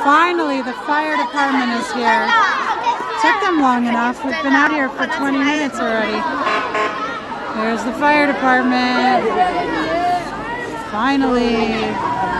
Finally, the fire department is here. Took them long enough. We've been out here for 20 minutes already. There's the fire department. Finally.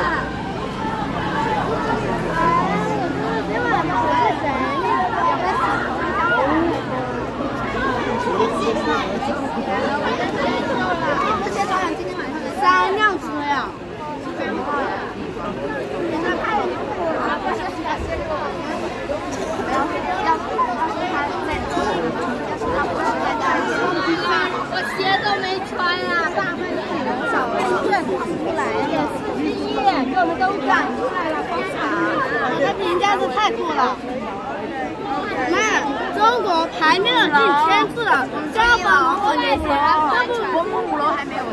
我鞋都没穿啊，大半夜跑出来，给我们都赶出来了，疯场！这评价是太酷了。妈，中国排名了进1000次了，加榜我那些，要不我们5楼还没有。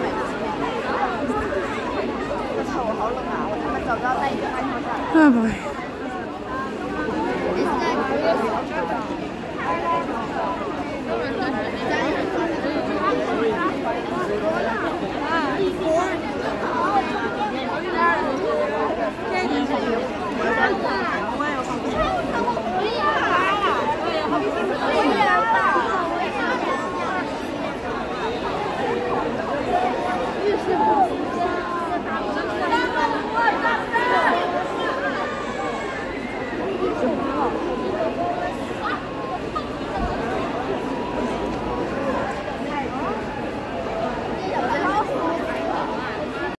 Oh boy.